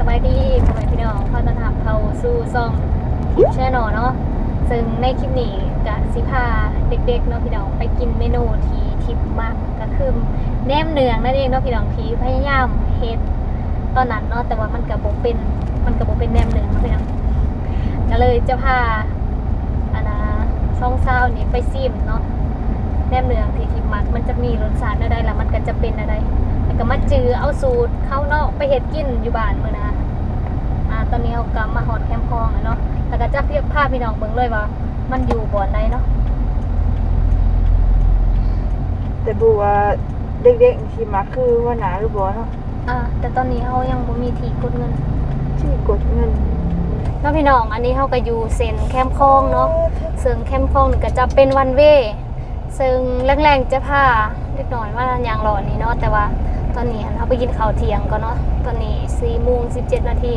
บายดีพ่อแม่พี่น้องขอต้อนรับเข้าสู่ช่องแชนแนลเนาะซึ่งในคลิปนี้กะสิพาเด็กๆเนาะพี่น้องไปกินเมนูที่ทิปมากก็คือแหนมเนืองนั่นเองเนาะพี่น้องที่พยายามเฮ็ดตอนนั้นเนาะแต่ว่ามันก็บ่เป็นแหนมเนืองเนาะพี่น้องก็เลยจะพาช่องเช้านี้ไปซิมเนาะแหนมเนืองที่ทิปมักมันจะมีรสชาติอะไรแล้วมันก็จะเป็นอะไรแล้วก็มาจือเอาสูตรเข้านอกไปเฮ็ดกินอยู่บ้านมื้อนะตอนนี้เรากลับมาฮอดแคมป์คลองแล้วเนาะแล้วก็จะเรียกภาพพี่น้องเบิ่งเลยว่ามันอยู่บ่อนใดเนาะแต่บัวเด็กๆที่มาคือว่าหนาหรือบ่เนาะแต่ตอนนี้เรายังบ่มีที่กดเงินที่กดเงินเนาะพี่น้องอันนี้เราก็อยู่เส้นแคมป์คลองเนาะซึ่งแคมป์คลองนี่ก็จะเป็นวันเวซึ่งแรงๆจะพาเล็กน้อยว่าอย่างรอนี้เนาะแต่ว่าตอนนี้เราไปกินข้าวเที่ยงก่อนเนาะตอนนี้ 4:17 นาที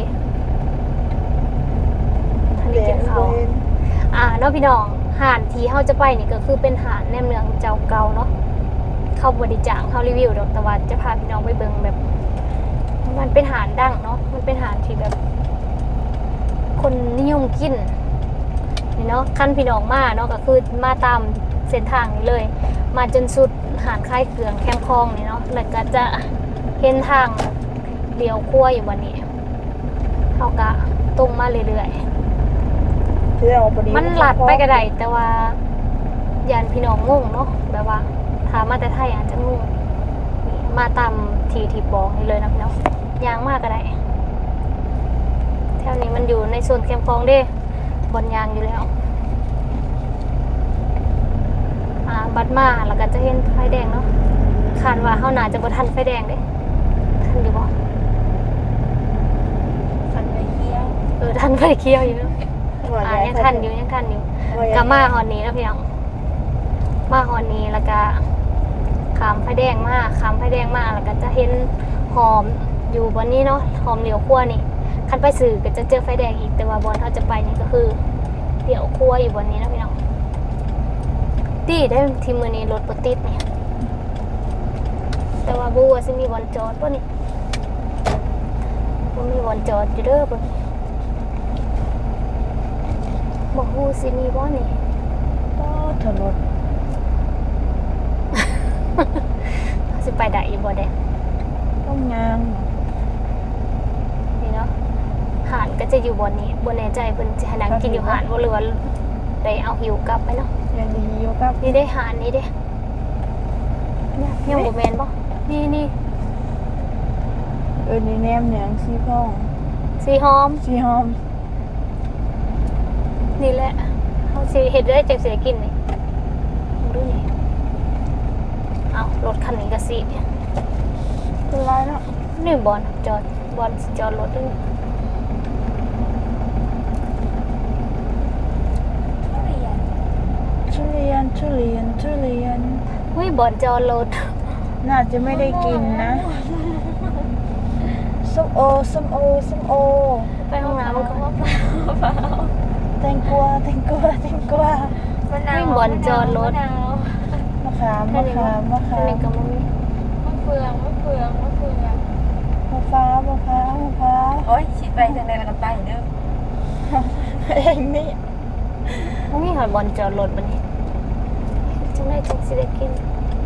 ทันได้กินข้าวเนาะพี่น้องหาดที่เฮาจะไปนี่ก็คือเป็นหาดแหนมเนืองเจ้าเก่าเนาะเขาบ่ได้จ้างเฮารีวิวดอกแต่ว่าจะพาพี่น้องไปเบิ่งแบบมันเป็นหาดดังเนาะมันเป็นหาดที่แบบคนนิยมกินนี่เนาะคันพี่น้องมาเนาะก็คือมาตามเส้นทางนี้เลยมาจนสุดหาดคล้ายเกลืองแคมป์คลองนี่เนาะแล้วก็จะเห็นทางเลี้ยวคั่วอยู่วันนี้เฮาก็ตรงมาเรื่อยๆมันหลัดไปกระไดแต่ว่ายันพี่น้องงงเนาะแบบว่าถามมาแต่ไทยอาจจะงงมาตามที่บอกนี่เลยนะพี่น้องยางมากกระไดแถวนี้มันอยู่ในส่วนแคมป์คลองเด้บนยางอยู่แล้วบัดมาแล้วก็จะเห็นไฟแดงเนาะคาดว่าเฮาน่าจะบ่ทันไฟแดงเด้ทันอยู่บ่ทันไฟเขียวทันไฟเขียวอยู่เนาะยังทันอยู่ก็มาฮอดนี้แล้วพี่น้องมาฮอดนี้แล้วก็ขามไฟแดงมาแล้วก็จะเห็นหอมอยู่บนนี้เนาะหอมเหลียวคั่วนี่คันไปสื่อก็จะเจอไฟแดงอีกแต่ว่าบนเฮาจะไปนี่ก็คือเดี๋ยวคั่วอยู่บนนี้นะพี่น้องตีได้ทีมือนี้รถปติดนี่แต่ว่าบูว่าสิมีบอลจอดป่ะนี่บ่มีบอลจอดอยู่เด้อเบิ่งบ่ฮู้สิมีบ่นี่ถนนสิไปได้อยู่บ่แดงต้องยางนี่เนาะหาดก็จะอยู่บนนี้บ่แน่ใจเพิ่นสิให้นั่งกินอยู่หาดบ่หรือว่าได้เอาหิวกลับไปเนาะยังดีอยู่ครับนี่ได้หาดนี่เด้ยังบ่แม่นบ่นี่นี่แหนมเนืองสีพ่องสีหอมนี่แหละเฮาสิเฮ็ดได้จังสิได้กินนี่ดูนี่เอารถคันนี้ก็สิเป็นไรเนาะนี่บอลจอดรถด้วยทุเรียนบอลจอดรถน่าจะไม่ได้กินนะส้มโอไปห้องน้ำมันก็ว่าแตงกวาไม่บอลจอดรถมะขามนี่ก็บ่มีมะเฟืองมะพร้าวโอ้ยฉีดไปทางใดแล้วก็ไปเด้อเองนี่มีหอยบอลจอดรถบัดนี้จังได๋จังสิได้กิน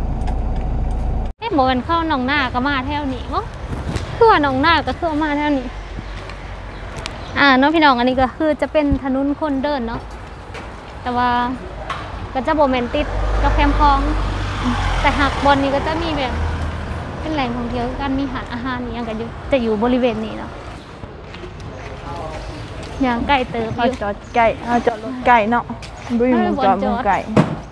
บ่กันเข้าหนองนาก็มาแถวนี้บ่คือว่าหนองนาก็คือมาแถวนี้เนาะพี่น้องอันนี้ก็คือจะเป็นถนนคนเดินเนาะแต่ว่าก็จะบ่แม่นติดกับแคมป์คลองแต่หากบอนนี้ก็จะมีแบบเป็นแหล่งท่องเที่ยวกันมีหาดอาหารอย่างก็จะอยู่บริเวณนี้เนาะอย่างไก่เติบอยู่จอดรถไก่เนาะบ่อยู่จอดไก่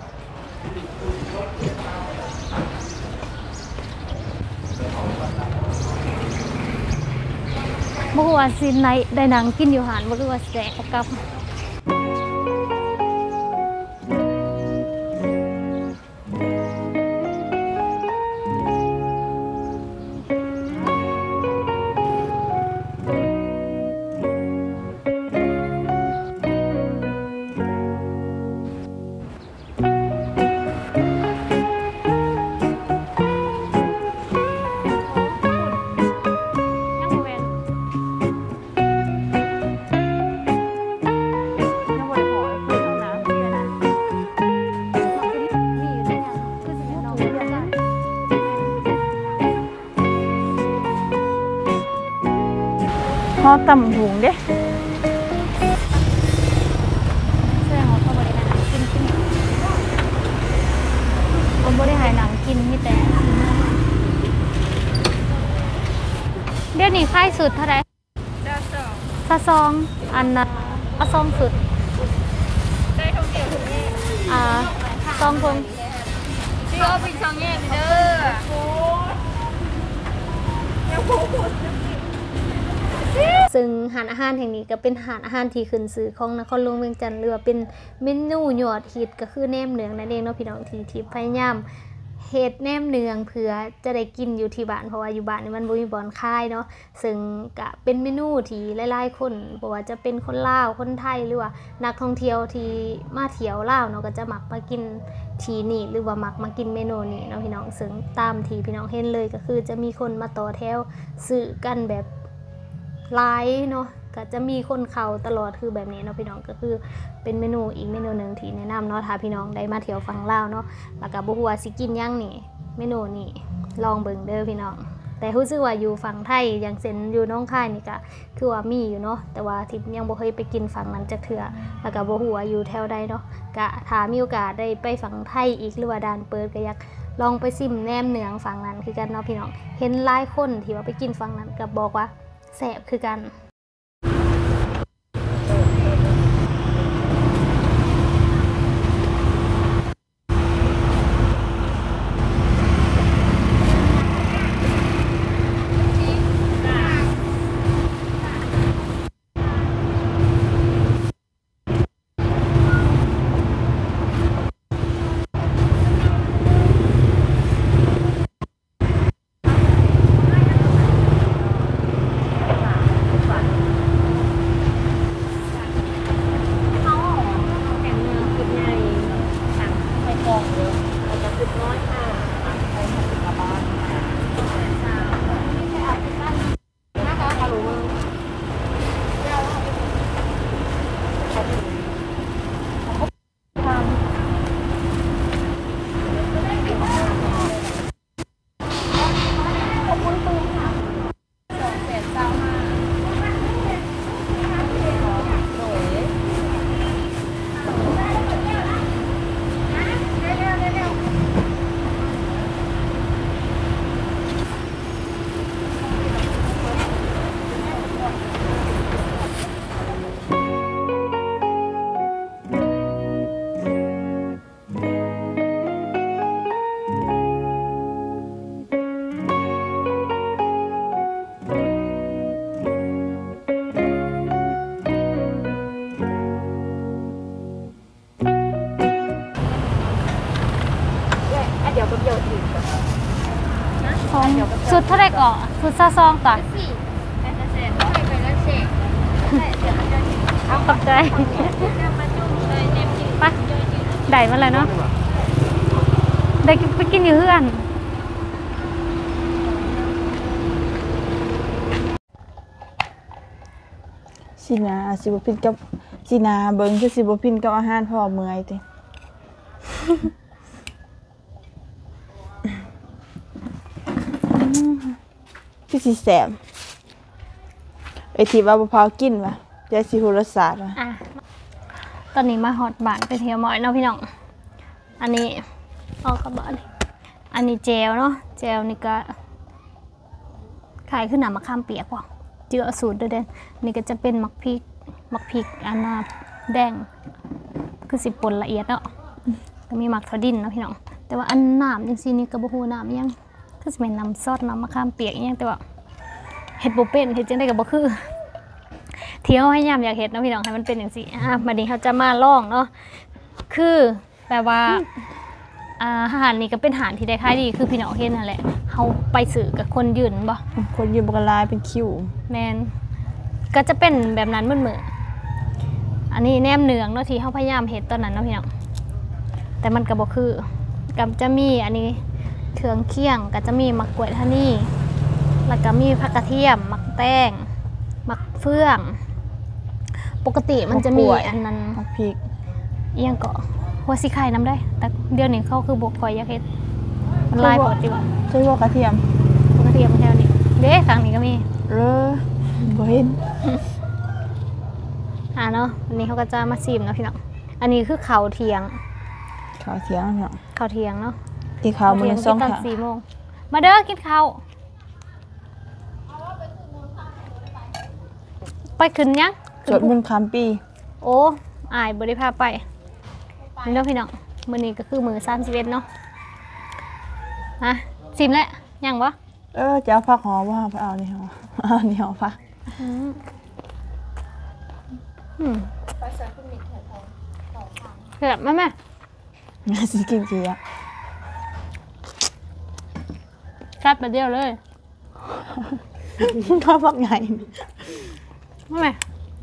บ่ฮู้ว่าสิได้นั่งกินอยู่หาดบ่รู้ว่าสิได้เอากลับห่อตำหุงเด้แสดงว่าเขาบริหารหนังกินเขาบริหารหนังกินมีแต่เดี๋ยวนี้ค่ายสุดเท่าไหร่ซองอันนะเอาซองสุดได้ท่องเที่ยวทุกที่ซองพงที่เอาไปช่องแยกเด้อซึ่งหารอาหารแห่งนี้ก็เป็นหารอาหารที่ขึ้นชื่อของนครหลวงเวียงจันทร์เรือเป็นเมนูยอดฮิตก็คือแหนมเนืองนั่นเองเนาะพี่น้องที่พยายามเฮ็ดแหนมเนืองเพื่อจะได้กินอยู่ที่บ้านเพราะว่าอยู่บ้านนี่มันบ่มีบ่อนขายเนาะซึ่งก็เป็นเมนูที่หลายๆคนบ่ว่าจะเป็นคนลาวคนไทยหรือว่านักท่องเที่ยวที่มาเที่ยวลาวเนาะก็จะมักมากินที่นี่หรือว่ามักมากินเมนูนี้เนาะพี่น้องซึ่งตามที่พี่น้องเห็นเลยก็คือจะมีคนมาต่อแถวซื้อกันแบบหลายเนาะก็จะมีคนเข้าตลอดคือแบบนี้เนาะพี่น้องก็คือเป็นเมนูอีกเมนูหนึ่งที่แนะนำเนาะถ้าพี่น้องได้มาเที่ยวฝั่งลาวเนาะแล้วก็บ่ฮู้ว่าสิกินหยังนี่เมนูนี่ลองเบิ่งเด้อพี่น้องแต่รู้สึกว่าอยู่ฝั่งไทยอย่างเช่นอยู่น้องคายนี่ก็คือว่ามีอยู่เนาะแต่ว่าทิพย์ยังบ่เคยไปกินฝั่งนั้นจักเทื่อแล้วก็บ่ฮู้ว่าอยู่แถวใดเนาะก็ถ้ามีโอกาสได้ไปฝั่งไทยอีกหรือว่าด่านเปิดก็อยากลองไปซิมแหนมเนืองฝั่งนั้นคือกันเนาะพี่น้องเห็นหลายคนที่ว่าไปกินฝั่งนั้นก็บอกว่าแซ่บคือกันสุดเท่าไรก่อนสุดซองก่อนขอบใจไปได้มาเลยเนาะได้ไปกินอยู่เพื่อนสินาสิบ่พินกับสินาเบิ่งคือสิบ่พินกับอาหารเพราะว่าเมื่อยติคือสิแซ่บไอ้ที่ว่าบ่พากินว่ะยายสิฮู้รสชาติว่ะตอนนี้มาฮอดบ้านไปเที่ยวหมอยเนาะพี่น้องอันนี้เอากลับบ้านอันนี้เจลเนาะเจลนี่ก็ขายขึ้นหนามะขามเปียกว่ะเจือสูตรเด่นนี่ก็จะเป็นมักพริกอันน่ะแดงคือสิป่นละเอียดเนาะก็มีมักถั่วดินเนาะพี่น้องแต่ว่าอันน้ำจังซี่นี่ก็บ่ฮู้น้ำยังคือสิเป็นน้ำซอสน้ำมะขามเปียกยังแต่ว่าเฮ็ดบ่เป็นเฮ็ดจังได๋ก็บ่คือเที่ยวให้ยามอยากเฮ็ดเนาะพี่น้องให้มันเป็นจังซี่บัดนี้เราจะมาลองเนาะคือแปลว่าอาหารนี่ก็เป็นอาหารที่ได้ขายดีคือพี่น้องเห็นนั่นแหละเฮาไปซื้อกับคนยืนบ่คนยืนบ่กะลายเป็นคิวแม่นก็จะเป็นแบบนั้นมื้ออันนี้แหนมเนืองเนาะที่เฮาพยายามเฮ็ดตอนนั้นเนาะพี่น้องแต่มันก็บ่คือก็จะมีอันนี้เครื่องเคียงก็จะมีมักกล้วยทะนี่แล้วก็มีผักกระเทียมมักแตงมักเฟืองปกติมันจะมีอันนั้นมักพริกเอียงก็หัวสิไข่น้ำได้แต่เดี๋ยวนี้เขาคือบกคอยอยากเฮ็ดมันลายปกติว่าใช่ว่ากระเทียมกระเทียมแถวนี้เด้ฝั่งนี้ก็มีบ่บ่เห็นเนาะวันนี้เขาก็จะมาซิมเนาะพี่น้องอันนี้คือเขาเทียงข้าวเที่ยงเนาะเขาเทียงเนาะที่ข้าวมื้อละเที่ยง 2 กินตอนค่ะ 4 โมงมาเด้อกินข้าวไปขึ้นยังสวดมนต์ข้ามปีโอ้อายบริพาไปนี่เนาะพี่น้องมื้อนี้ก็คือมื้อ31เนาะซิมแล้วยังบ่จะเอาผักหอมบ่ไปเอานี่หอเอานี่หอผักไปใส่ขึ้นมิดแถวทองเผ็ดไหมแม่น่าสิกินเจียกัดมาเดียวเลยข้าวผักใหญ่ไม่ไหม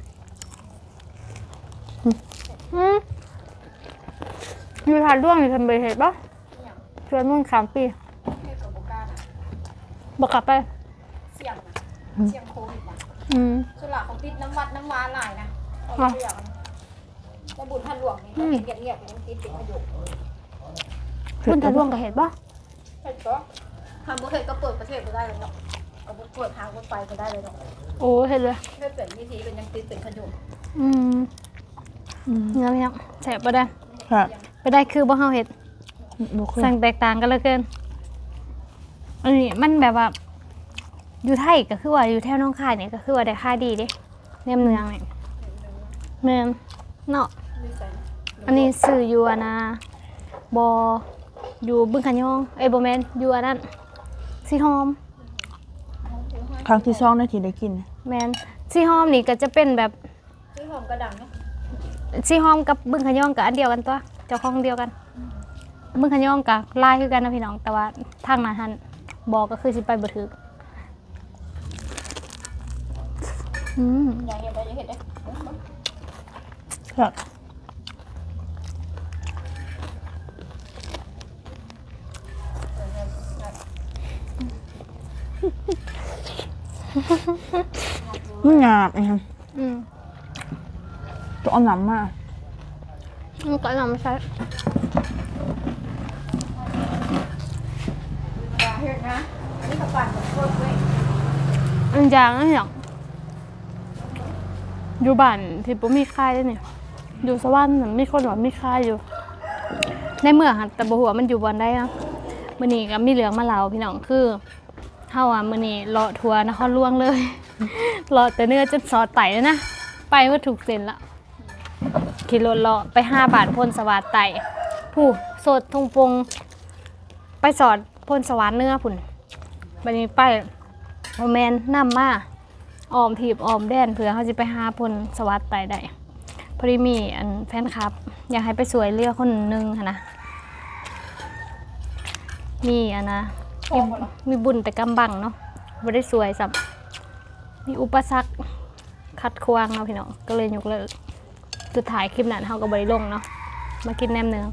มีผ่านร่วงอยู่ทำเบยเห็ดปะชวนมุ่ง3 ปีเทพกับโบก้านะบอกกลับไปเสี่ยงนะเสี่ยงโควิดนะ สุดหลักของติดน้ำวัดน้ำวาหลายนะเอาเรื่องแต่บุญท่านหลวงนี่เขาเห็นเงียบๆยังติดประโยคคุณทะร่วงกับเห็ดปะเห็นก็ทำบุญเห็นก็เปิดประเทศก็ได้เลยเนาะก็เปิดทางรถไฟก็ได้เลยเนาะโอ้เห็ดเลยไม่เปลี่ยนวิธีเป็นยังติดเป็นขยุมเงี้ยยังแฉะปะได้ครับไปได้คือบ่เฮาเห็ดบ่เคยสั่งแตกต่างกันเหลยเกินอันนี้มันแบบว่าอยู่ไทยก็คือว่าอยู่แถวหน้องคายเนี่ยก็คือว่าได้ค่าดีเด้แหนมเนืองเนี่ยแม่นเนาะ อันนี้สื่ออยู่นะบอยู่บึงขะยองโบแมนอยู่อันนั้นซีหอมครั้งที่2ได้ที่ได้กินแมนซีหอมนี่ก็จะเป็นแบบซื้อหอมกระดังเนาะซีหอมกับบึงขะยองกับอันเดียวกันตัวเจ้าของเดียวกันบึงขะยองกับลายคือกันนะพี่น้องแต่ว่าทางนั้นหันบอก็คือสิไปบ่ถึกอย่างเห็นได้ยังเห็นได้ครับมันหยาบนะครับ ตัวเอาหนำมากมันก็นำมาใช้เห็นนะอันนี้เขาปั่นกับโคตรเว้ยอันยางนั่นหรอกอยู่บ้านที่ปุ๊มีค่ายได้เนี่ยอยู่สวรรค์น่ะมีคนว่ามีค่ายอยู่ ในเมืองค่ะแต่บ่ฮู้ว่ามันอยู่บ่อนได้นะมื้อนี้ก็มีเรื่องมาเล่าพี่น้องคือเฮามื้อนี้เลาะทัวร์นครหลวงเลย เลาะแต่เนื้อจนสอดไตแล้วนะไปว่าถูกเส้นละขี่รถเลาะไป5 บาทพลสวัสดิ์ไตผู้โสดทงปงไปสอดพลสวัสดิ์เนื้อพุ่นบัดนี้ไปบ่แม่นนำมาอ้อมถีบอ้อมแดนเพื่อเฮาสิไปหาพลสวัสดิ์ไตได้พอดีมีอันแฟนคลับอยากให้ไปสวยเรือคนหนึ่งค่ะนะมีอันนะมีบุญแต่กำบังเนาะไม่ได้สวยสับมีอุปสรรคขัดขวางเนาะพี่น้องก็เลยยกเลิกสุดท้ายคลิปนั้นเขาก็บริลงเนาะมากินแหนมเนือง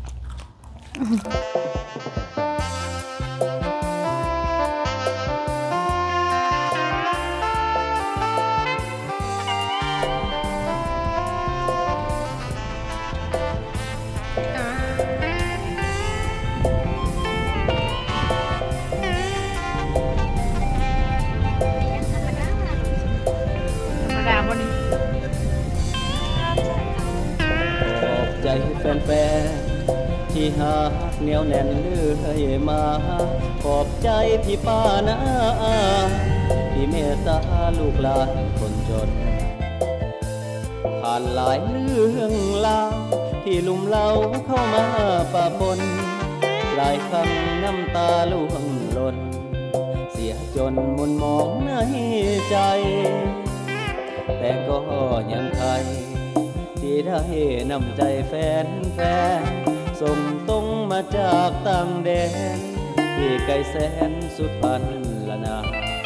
ขอบใจแฟนๆที่หาเหนียวแน่นเรื่อยมา ขอบใจพี่ป้านะอาที่เมตตาลูกหลานคนจน ผ่านหลายเรื่องราวที่ลุ่มเล่าเข้ามาปะปนหลายครั้งน้ำตาล่วงหล่นเสียจนมุนมองในใจ แต่ก็ยังไทยที่ได้นำใจแฟนๆส่งตรงมาจากต่างแดนที่ไกลแสนสุดพันละนา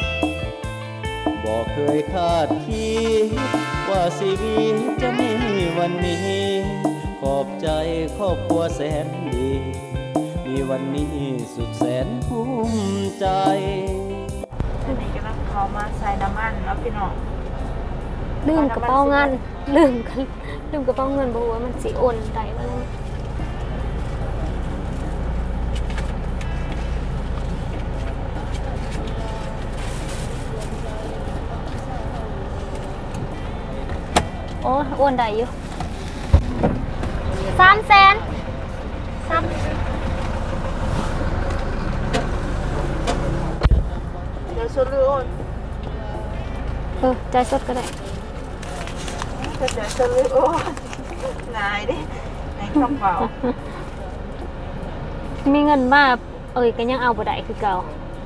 บอกเคยคาดคิดว่าชีวิตจะมีวันนี้ ขอบใจครอบครัวแสนดี มีวันนี้สุดแสนภูมิใจทีนี้กำลังเขามาใส่น้ำมันแล้วพี่น้องลืมกระเป๋าเงินลืมกระเป๋าเงินบอกว่ามันสิโอนได้บ้างโอ้อ้วนได้อยู่300,000 เดี๋ยวชุดลือโอนจ่ายสดก็ได้เดี๋ยวชุดลือโอนนายดิในกระเป๋ามีเงินมาก็ยังเอาบ่ได้คือเก่า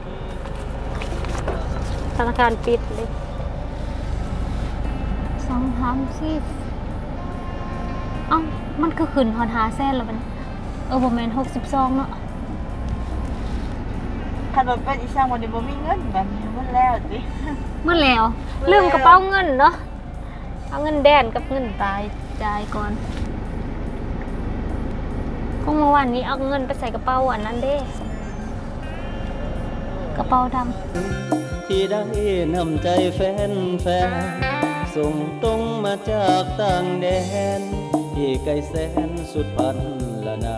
ธนาคารปิดเลย2-3-4มันก็ขึ้นฮอด500,000แล้วมันบ่แม่น62เนาะขนมเป็นอีช่างวันนี้บ่มีเงินแบบนี้มันแล้วสิเมื่อแล้วลืมกระเป๋าเงินเนาะเอาเงินแดนกับเงินตายจ่ายก่อนก็เมื่อวานนี้เอาเงินไปใส่กระเป๋าอันนั้นเด้กระเป๋าดำที่ได้นำใจแฟนส่งตรงมาจากต่างแดนที่ไกลแสนสุดพันละนา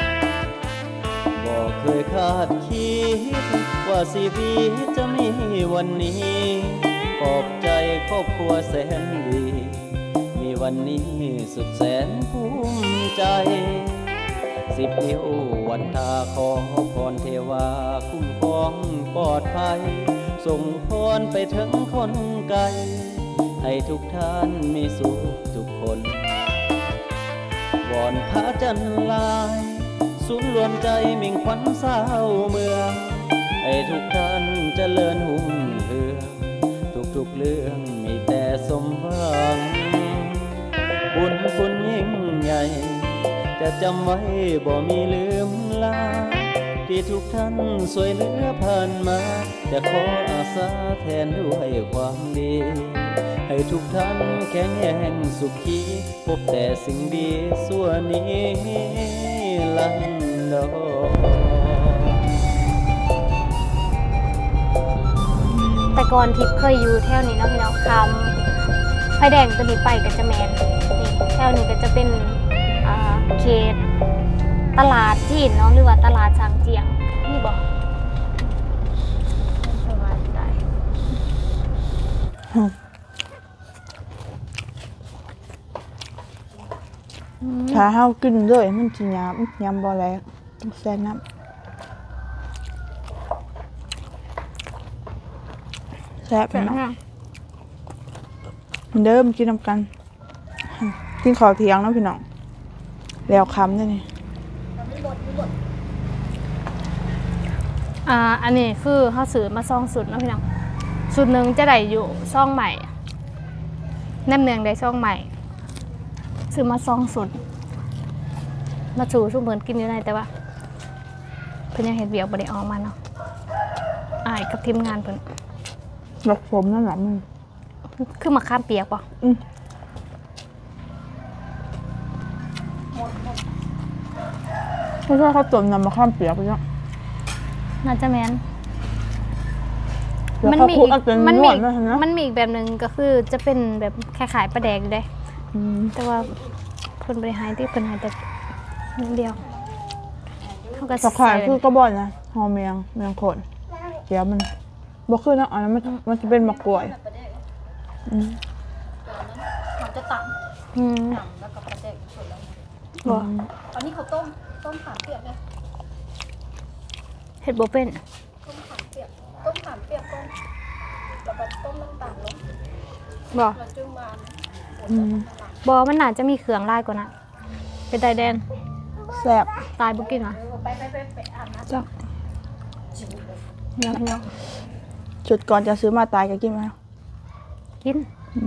บอกเคยคาดคิดว่าชีวิตจะมีวันนี้ขอบใจครอบครัวแสนดีมีวันนี้สุดแสนภูมิใจ10 นิ้ววันทาขอพรเทวาคุ้มครองปลอดภัยส่งพรไปถึงคนไกลให้ทุกท่านมีสุขทุกคนวอนพระจันทร์ลายศูนย์รวมใจมิ่งขวัญสาวเมืองให้ทุกท่านเจริญหุ่งเรืองทุกเรื่องมีแต่สมหวังบุญคุณยิ่งใหญ่จะจำไว้บ่มีลืมลาที่ทุกท่านสวยเหลือผ่านมาจะขออาสาแทนด้วยความดีให้ทุกท่านแข็งแรงสุขีพบแต่สิ่งดีส่วนนี้ลันดอแต่ก่อนทิพย์เคยอยู่แถวนี้เนาะพี่น้องคำไฟแดงตัวนี้ไปก็จะแมนนี่แถวนี้ก็จะเป็นเขตตลาดจีนเนาะหรือว่าตลาดช้างเจียงนี่บอกสบายใจถ้าเฮากินเลยมันสิยำบ่แล้วต้องแซ่น้ำแซ่บเนาะเดิมกินน้ำกันกินข้าวเที่ยงเนาะพี่น้องแล้วคำนี่อันนี้คือเขาซื้อมา2 สุดนะพี่น้องสุดหนึ่งจะได้อยู่ซองใหม่แหนมเนืองได้ซองใหม่ซื้อมา2 สุดมาสู่ชุ่มเหมือนกินอยู่ในแต่ว่าเพิ่นยังเห็ดเบียกบ่ได้ออกมาเนาะกับทีมงานเพิ่นดอกผมนั่นแหละมึงคือมะขามเปียกป่ะไม่ใช่ข้าวต้มน้ำมะขามเปียกไปแล้วน่าจะแมนมันมีอีกแบบหนึ่งก็คือจะเป็นแบบคล้ายๆปลาแดกอยู่ได้แต่ว่าเพิ่นบริหารที่เพิ่นหายแต่นิดเดียวเขาก็ตะไคร้คือกระบอกนะหอมเมียงโขนเดี๋ยวมันบ่คือนะอันนั้นมันจะเป็นมะกรวยมันจะต่ำแล้วก็ประเด็กสุดแล้วอันนี้เขาต้มขามเปียกนะเห็ดบ่เป็นต้มขามเปียกก่อนแล้วก็ต้มน้ำตาลลงบ่แล้วจึงมาบ่มันน่าจะมีเครื่องลายกว่านะเป็นไตแดนแซ่บตายบ่กินเหรอไปอาบน้ำจักเนาะจุดก่อนจะซื้อมาตายก็กินมากิน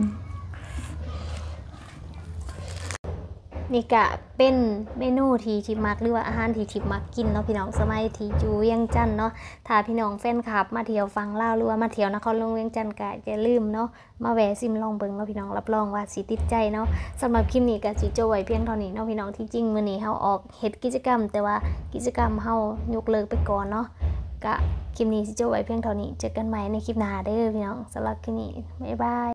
นี่กะเป็นเมนูที่ทิพมักหรือว่าอาหารที่ทิพมักกินเนาะพี่น้องสมัยที่อยู่เวียงจันทน์เนาะถ้าพี่น้องแฟนคลับมาเที่ยวฟังเล่าหรือว่ามาเที่ยวนครหลวงเวียงจันทน์ก็อย่าลืมเนาะมาแวะซิมลองเบิ่งเนาะพี่น้องรับรองว่าสิติดใจเนาะสำหรับคลิปนี้ก็สิจบไว้เพียงเท่านี้เนาะพี่น้องที่จริงมื้อนี้เฮาออกเฮ็ดกิจกรรมแต่ว่ากิจกรรมเฮายกเลิกไปก่อนเนาะก็คลิปนี้สิจบไว้เพียงเท่านี้เจอกันใหม่ในคลิปหน้าเด้อพี่น้องสำหรับคลิปนี้บ๊ายบาย